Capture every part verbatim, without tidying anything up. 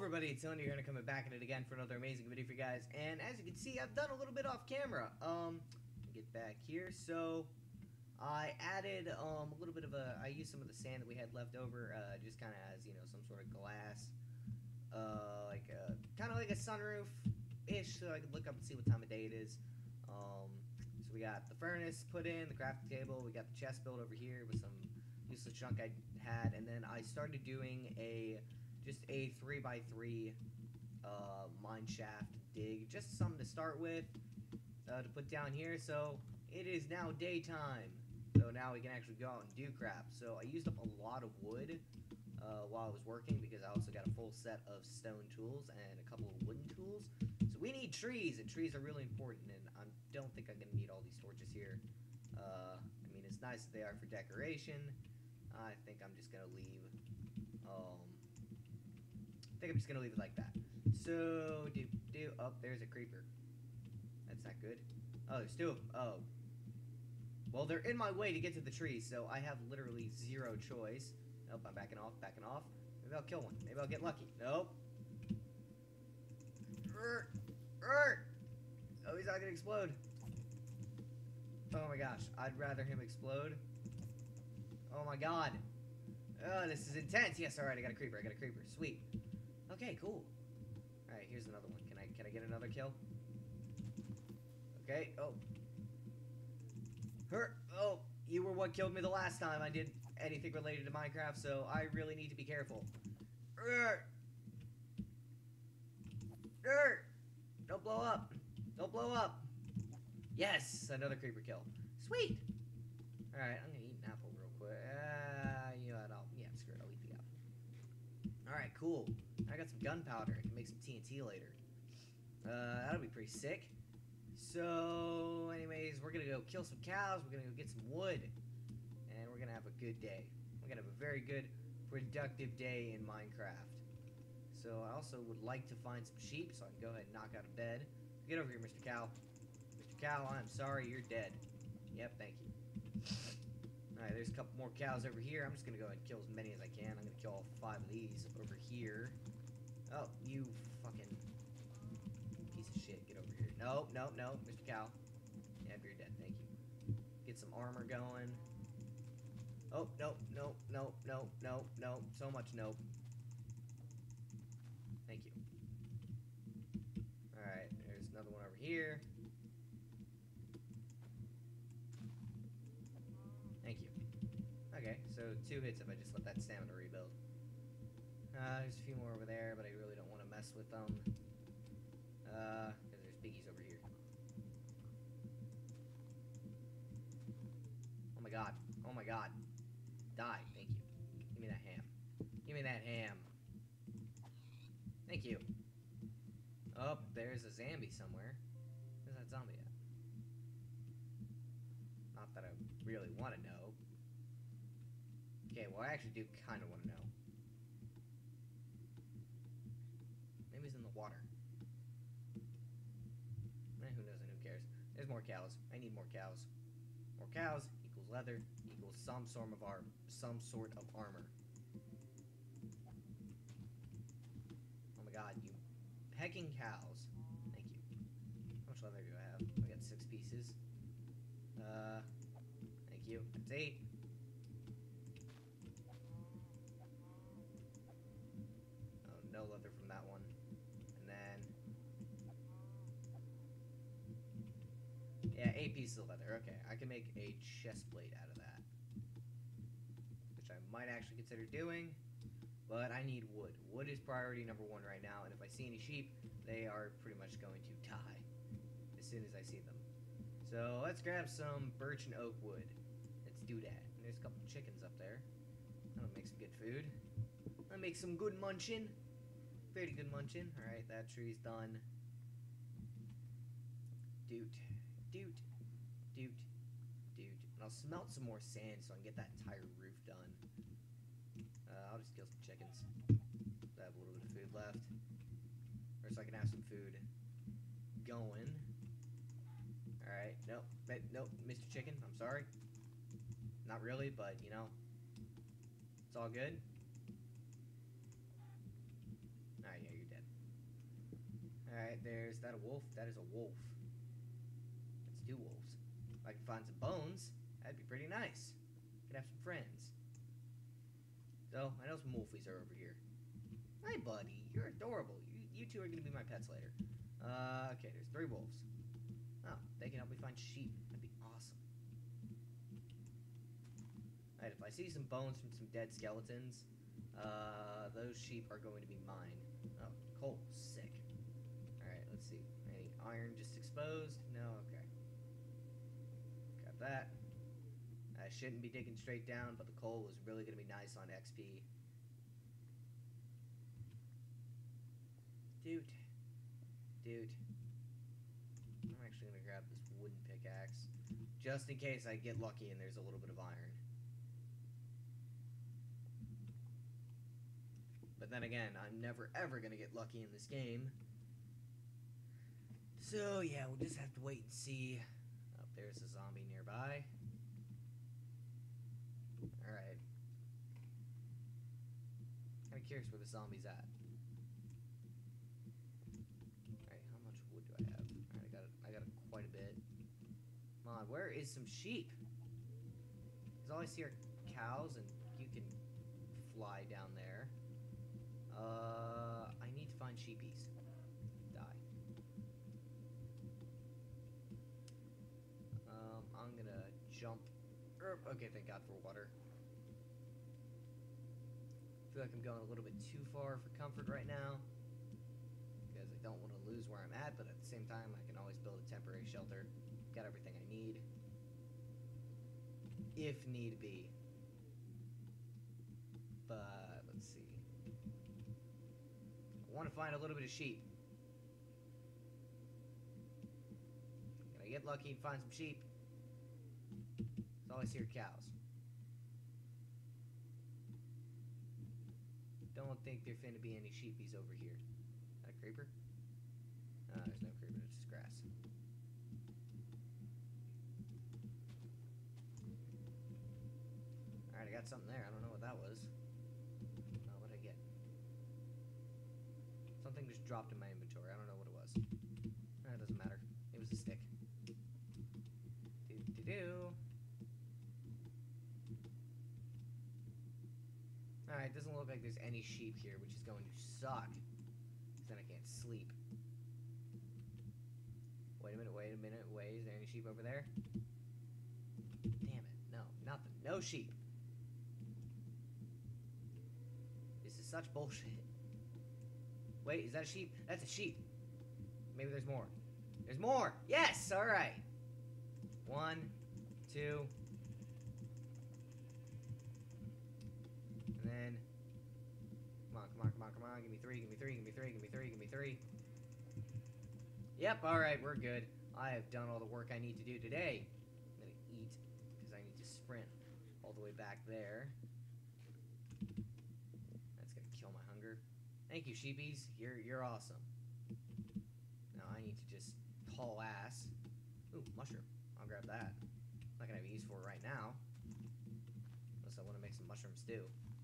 everybody, it's Tony here, and coming back at it again for another amazing video for you guys. And as you can see, I've done a little bit off camera. Um, get back here. So, I added um, a little bit of a, I used some of the sand that we had left over, uh, just kind of as, you know, some sort of glass, uh, like a, kind of like a sunroof-ish, so I could look up and see what time of day it is. Um, so we got the furnace put in, the crafting table, we got the chest built over here with some useless junk I had, and then I started doing a just a three by three uh, mine shaft dig, just something to start with, uh, to put down here. So it is now daytime, so now we can actually go out and do crap. So I used up a lot of wood uh, while I was working, because I also got a full set of stone tools and a couple of wooden tools. So we need trees, and trees are really important, and I don't think I'm going to need all these torches here. Uh, I mean, it's nice that they are for decoration. I think I'm just going to leave, um, I think I'm just going to leave it like that. So, do, do, oh, there's a creeper. That's not good. Oh, there's two of them. Oh. Well, they're in my way to get to the tree, so I have literally zero choice. Nope, I'm backing off, backing off. Maybe I'll kill one. Maybe I'll get lucky. Nope. Er, er. Oh, he's not gonna explode. Oh my gosh, I'd rather him explode. Oh my god. Oh, this is intense. Yes, alright, I got a creeper, I got a creeper. Sweet. Okay, cool. Alright, here's another one. Can I can I get another kill? Okay, oh. Her oh, you were what killed me the last time I did anything related to Minecraft, so I really need to be careful. Er. Er. Don't blow up. Don't blow up. Yes, another creeper kill. Sweet. Alright, I'm gonna eat an apple real quick. Uh, you know what, I'll, yeah, screw it, I'll eat the apple. Alright, cool. I got some gunpowder. I can make some T N T later. Uh, that'll be pretty sick. So, anyways, we're gonna go kill some cows, we're gonna go get some wood, and we're gonna have a good day. We're gonna have a very good, productive day in Minecraft. So, I also would like to find some sheep, so I can go ahead and knock out a bed. Get over here, Mister Cow. Mister Cow, I'm sorry, you're dead. Yep, thank you. Alright, there's a couple more cows over here. I'm just gonna go ahead and kill as many as I can. I'm gonna kill all five of these over here. Oh, you fucking piece of shit. Get over here. Nope, nope, nope, Mister Cow. Yep, you're dead. Thank you. Get some armor going. Oh, nope, nope, nope, nope, nope, nope. So much nope. Thank you. Alright, there's another one over here. Thank you. Okay, so two hits if I just let that stamina rebuild. Uh, there's a few more over there, but I really don't want to mess with them. Uh, because there's piggies over here. Oh my god. Oh my god. Die. Thank you. Give me that ham. Give me that ham. Thank you. Oh, there's a zombie somewhere. Where's that zombie at? Not that I really want to know. Okay, well, I actually do kind of want to know. Maybe he's in the water. Eh, who knows and who cares? There's more cows. I need more cows. More cows equals leather equals some sort of arm, some sort of armor. Oh my god, you hecking cows. Thank you. How much leather do I have? I got six pieces. Uh, thank you. That's eight. Oh, no leather from that one. And then, yeah, eight pieces of leather. Okay, I can make a chest plate out of that, which I might actually consider doing. But I need wood. Wood is priority number one right now, and if I see any sheep, they are pretty much going to die as soon as I see them. So let's grab some birch and oak wood. Let's do that. And there's a couple chickens up there. That'll make some good food. That'll make some good munching. Very good munching. Alright, that tree's done. Doot. Doot. Doot. Doot. And I'll smelt some more sand so I can get that entire roof done. Uh, I'll just kill some chickens. I have a little bit of food left. Or so I can have some food going. Alright, nope, nope, Mister Chicken, I'm sorry. Not really, but, you know, it's all good. Alright, yeah, you're Alright, there's that a wolf? That is a wolf. That's two wolves. If I can find some bones, that'd be pretty nice. Could have some friends. So, I know some wolfies are over here. Hi, buddy. You're adorable. You, you two are going to be my pets later. Uh, okay, there's three wolves. Oh, they can help me find sheep. That'd be awesome. Alright, if I see some bones from some dead skeletons, uh, those sheep are going to be mine. Oh, coal. Sick. Alright, let's see. Any iron just exposed? No? Okay. Got that. I shouldn't be digging straight down, but the coal is really going to be nice on X P. Dude. Dude. I'm actually going to grab this wooden pickaxe, just in case I get lucky and there's a little bit of iron. But then again, I'm never ever going to get lucky in this game. So yeah, we'll just have to wait and see. Oh, there's a zombie nearby. Alright. Kinda curious where the zombie's at. Alright, how much wood do I have? Alright, I got it, I got it quite a bit. Come on, where is some sheep? Because all I see are cows, and you can fly down there. Uh, I need to find sheepies. Die. Um, I'm gonna jump. Er, okay, thank God for water. I feel like I'm going a little bit too far for comfort right now, because I don't want to lose where I'm at, but at the same time, I can always build a temporary shelter. Got everything I need. If need be. But, let's see. I want to find a little bit of sheep. Can I get lucky and find some sheep? That's all I see are cows. Don't think there's finna be any sheepies over here. Is that a creeper? Uh, there's no creeper, it's just grass. Alright, I got something there. I don't know what that was. Oh, what did I get? Something just dropped in my inventory. I don't know what it was. Uh, it doesn't matter. It was a stick. Do-do-do. Alright, doesn't look like there's any sheep here, which is going to suck. Because then I can't sleep. Wait a minute, wait a minute, wait. Is there any sheep over there? Damn it. No, nothing. No sheep. This is such bullshit. Wait, is that a sheep? That's a sheep. Maybe there's more. There's more! Yes! Alright. One, two. And then. Come on, come on, come on, come on. Give me three, give me three, give me three, give me three, give me three. Yep, alright, we're good. I have done all the work I need to do today. I'm gonna eat, because I need to sprint all the way back there. That's gonna kill my hunger. Thank you, sheepies. You're you're awesome. Now I need to just haul ass. Ooh, mushroom. I'll grab that. I'm not gonna have use for it right now. Unless I want to make some mushroom stew.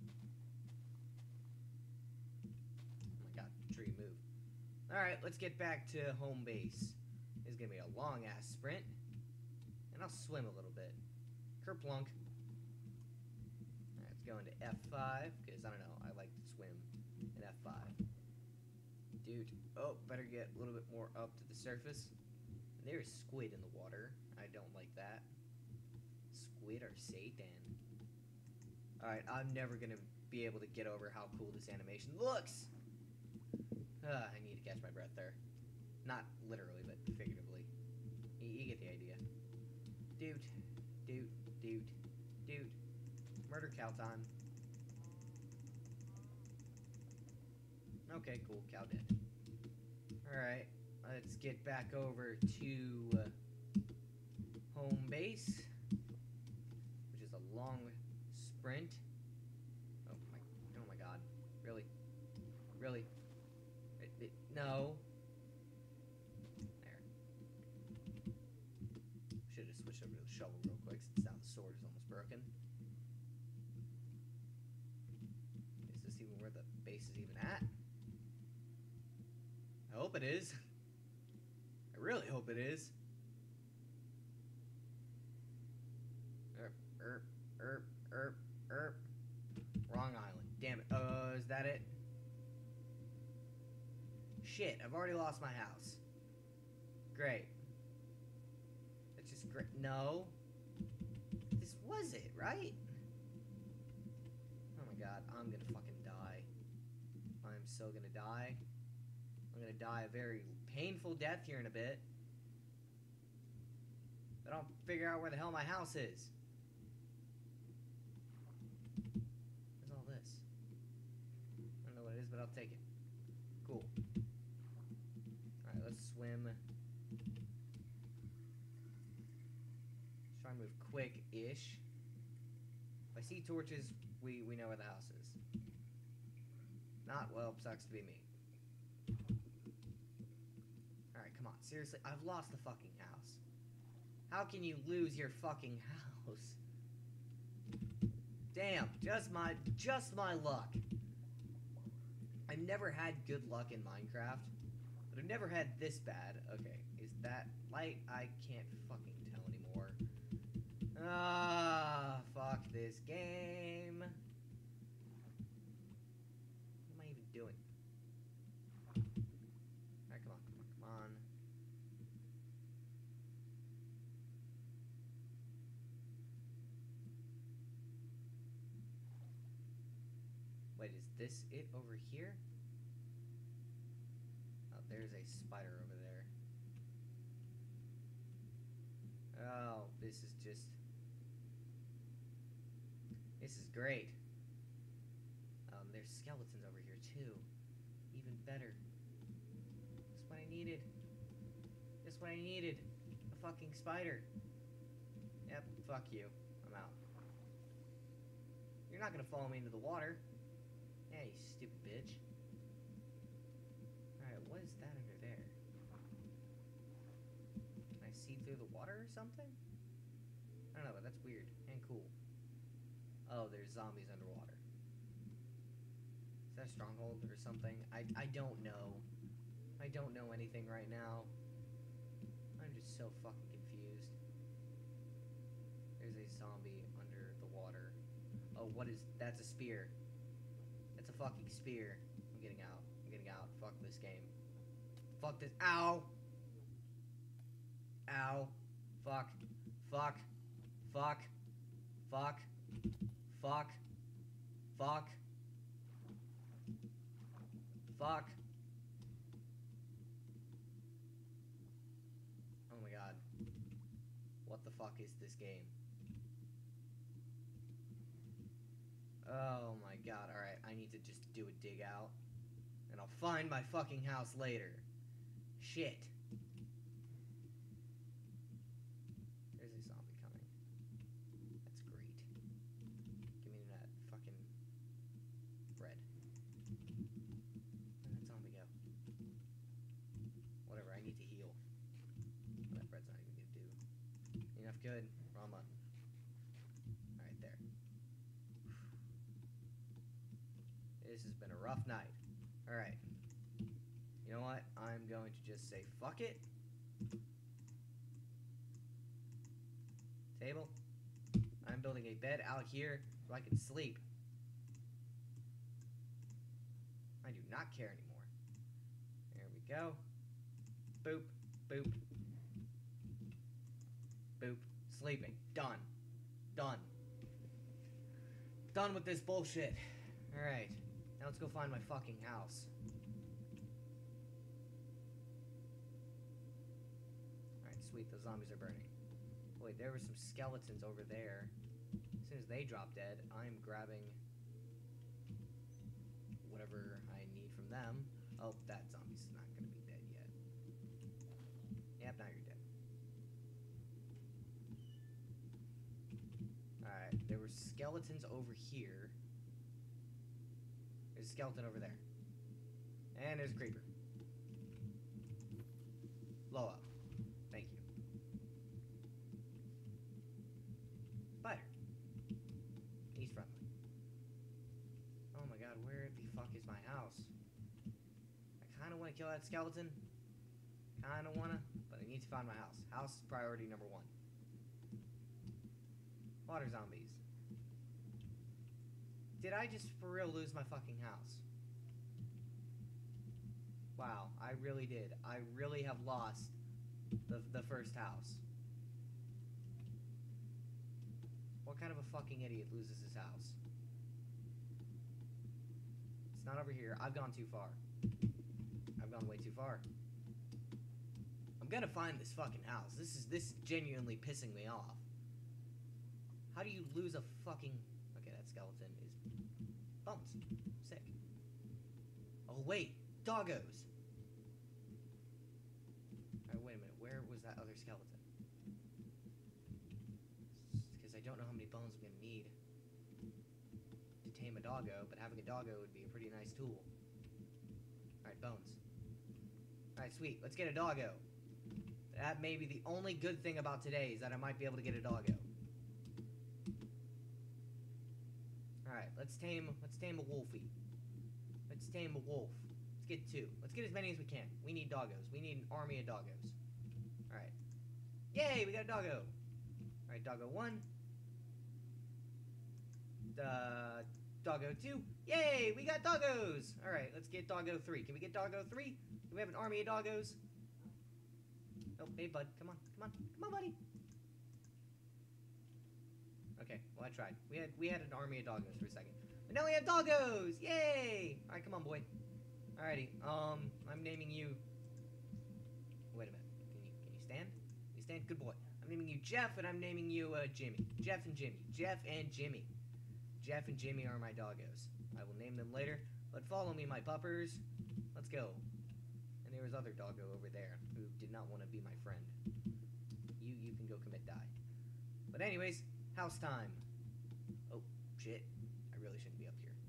Oh my god, tree move. Alright, let's get back to home base. This is gonna be a long ass sprint. And I'll swim a little bit. Kerplunk. Alright, let's go into F five, because I don't know, I like to swim in F five. Dude, oh, better get a little bit more up to the surface. There's squid in the water. I don't like that. Squid are Satan. Alright, I'm never gonna be able to get over how cool this animation looks. Uh, I need to catch my breath there. Not literally, but figuratively. You, you get the idea. Dude, dude, dude, dude. Murder cow time. Okay, cool. Cow dead. Alright, let's get back over to uh, home base, which is a long sprint. Oh my, oh my god. Really? Really? It, it, no. There. Should have switched over to the shovel real quick since now the sword is almost broken. Is this even where the base is even at? I hope it is. I really hope it is. Erp, erp, erp, erp, erp. Wrong island. Damn it. Uh, is that it? Shit, I've already lost my house. Great. That's just great. No. This was it, right? Oh my god, I'm gonna fucking die. I'm so gonna die. I'm gonna die a very painful death here in a bit. But I don't figure out where the hell my house is. What's all this? I don't know what it is, but I'll take it. Cool. Alright, let's swim. Let's try and move quick-ish. If I see torches, we, we know where the house is. Not, well, sucks to be me. Alright, come on. Seriously, I've lost the fucking house. How can you lose your fucking house? Damn, just my, just my luck. I've never had good luck in Minecraft, but I've never had this bad. Okay, is that light? I can't fucking tell anymore. Ah, fuck this game. What am I even doing? Alright, come on, come on, come on. Wait, is this it over here? Oh, there's a spider over there. Oh, this is just... This is great. Um, there's skeletons over here, too. Even better. Just what I needed. Just what I needed. A fucking spider. Yep, fuck you. I'm out. You're not gonna follow me into the water. Yeah, you stupid bitch. Alright, what is that under there? Can I see through the water or something? I don't know, but that's weird and cool. Oh, there's zombies underwater. Is that a stronghold or something? I, I don't know. I don't know anything right now. I'm just so fucking confused. There's a zombie under the water. Oh, what is... That's a spear. That's a fucking spear. I'm getting out. I'm getting out. Fuck this game. Fuck this. Ow! Ow. Fuck. Fuck. Fuck. Fuck. Fuck. Fuck. Fuck. Oh my god. What the fuck is this game? Oh my god, alright, I need to just do a dig out. And I'll find my fucking house later. Shit. There's a zombie coming. That's great. Give me that fucking bread. Where'd that zombie go? Whatever, I need to heal. That bread's not even gonna do enough good. Wrong button. Alright, there. This has been a rough night. Alright. You know what? I'm going to just say fuck it. Table. I'm building a bed out here so I can sleep. I do not care anymore. There we go. Boop. Boop. Boop. Sleeping. Done. Done. Done with this bullshit. Alright. Now let's go find my fucking house. Alright, sweet. Those zombies are burning. Wait, there were some skeletons over there. As soon as they drop dead, I'm grabbing whatever I need from them. Oh, that zombie's not going to be dead yet. Yep, now you're dead. Alright, there were skeletons over here. There's a skeleton over there. And there's a creeper. Blow up. Thank you. Spider. He's friendly. Oh my god, where the fuck is my house? I kinda wanna kill that skeleton. Kinda wanna, but I need to find my house. House is priority number one. Water zombies. Did I just for real lose my fucking house? Wow, I really did. I really have lost the, the first house. What kind of a fucking idiot loses his house? It's not over here. I've gone too far. I've gone way too far. I'm gonna find this fucking house. This is this is genuinely pissing me off. How do you lose a fucking... Okay, that skeleton is... bones. Sick. Oh, wait. Doggos. Alright, wait a minute. Where was that other skeleton? Because I don't know how many bones I'm gonna need to tame a doggo, but having a doggo would be a pretty nice tool. Alright, bones. Alright, sweet. Let's get a doggo. That may be the only good thing about today, is that I might be able to get a doggo. Alright, let's tame let's tame a wolfie. Let's tame a wolf. Let's get two. Let's get as many as we can. We need doggos. We need an army of doggos. Alright. Yay, we got a doggo. Alright, doggo one. Uh, doggo two. Yay, we got doggos. Alright, let's get doggo three. Can we get doggo three? Do we have an army of doggos? Oh, hey bud, come on, come on, come on, buddy. Okay, well I tried. We had we had an army of doggos for a second, but now we have doggos! Yay! All right, come on, boy. Alrighty. Um, I'm naming you. Wait a minute. Can you can you stand? Can you stand? Good boy. I'm naming you Jeff, and I'm naming you uh, Jimmy. Jeff and Jimmy. Jeff and Jimmy. Jeff and Jimmy are my doggos. I will name them later, but follow me, my puppers. Let's go. And there was other doggo over there who did not want to be my friend. You you can go commit die. But anyways, house time. Oh, shit. I really shouldn't be up here.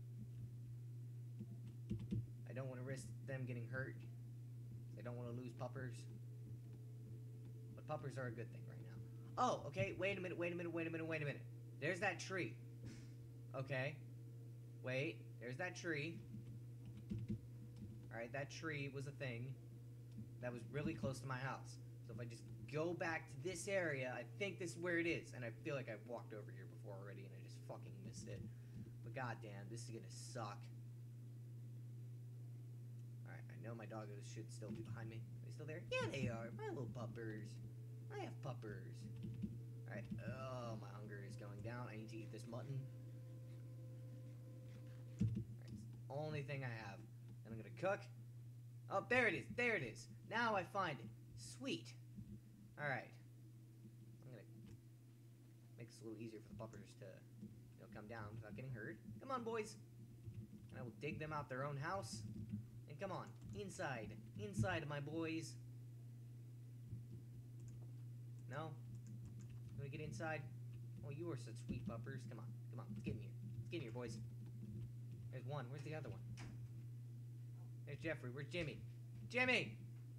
I don't want to risk them getting hurt. I don't want to lose puppers. But puppers are a good thing right now. Oh, okay. Wait a minute, wait a minute, wait a minute, wait a minute. There's that tree. Okay. Wait. There's that tree. Alright, that tree was a thing that was really close to my house. So if I just go back to this area, I think this is where it is. And I feel like I've walked over here before already and I just fucking missed it. But goddamn, this is gonna suck. Alright, I know my doggos should still be behind me. Are they still there? Yeah, they are. My little puppers. I have puppers. Alright, oh, my hunger is going down. I need to eat this mutton. Alright, it's the only thing I have. And I'm gonna cook. Oh, there it is. There it is. Now I find it. Sweet. Alright. I'm gonna make this a little easier for the puppers to, you know, come down without getting hurt. Come on, boys. And I will dig them out their own house. And come on. Inside. Inside, my boys. No? You wanna get inside? Oh, you are such sweet puppers. Come on. Come on. Let's get in here. Let's get in here, boys. There's one. Where's the other one? There's Jeffrey. Where's Jimmy? Jimmy!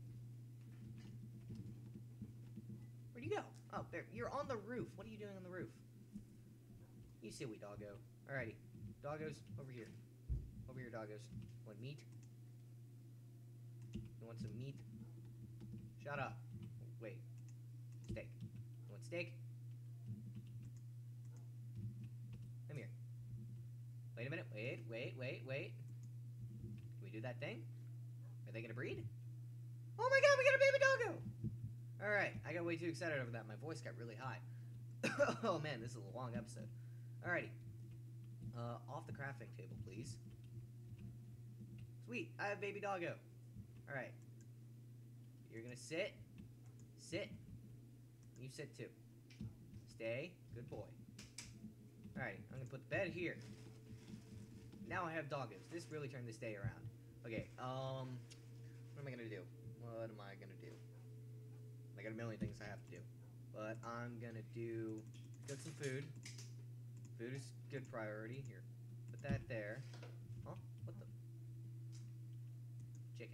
Where'd you go? Oh, there. You're on the roof. What are you doing on the roof? You silly doggo. Alrighty. Doggos, over here. Over here, doggos. Want meat? You want some meat? Shut up. Wait. Steak. You want steak? Come here. Wait a minute. Wait, wait, wait, wait. Can we do that thing? Are they gonna breed? Oh my god, we got a baby doggo! Alright, I got way too excited over that. My voice got really high. Oh man, this is a long episode. Alrighty. Uh, off the crafting table, please. Sweet, I have baby doggo. Alright. You're gonna sit. Sit. You sit too. Stay. Good boy. Alright, I'm gonna put the bed here. Now I have doggos. This really turned this day around. Okay, um, what am I gonna do? What am I gonna do? I got a million things I have to do. But I'm gonna do, cook some food. Food is good priority. Here, put that there. Huh? What the? Chicken.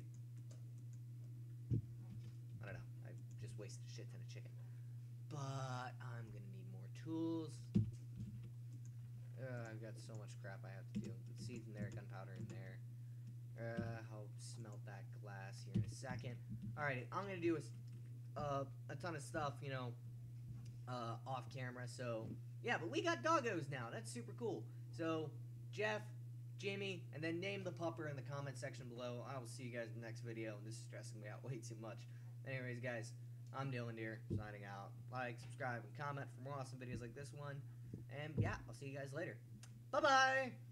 I don't know. I just wasted a shit ton of chicken. But I'm gonna need more tools. Uh, I've got so much crap I have to do. Put seeds in there, gunpowder in there. Uh, I'll smelt that glass here in a second. Alrighty, I'm gonna do a, uh, a ton of stuff, you know, uh, off camera. So yeah, but we got doggos now. That's super cool. So Jeff, Jimmy, and then name the pupper in the comment section below. I will see you guys in the next video. This is stressing me out way too much. Anyways, guys, I'm Dylan here, signing out. Like, subscribe, and comment for more awesome videos like this one. And yeah, I'll see you guys later. Bye-bye!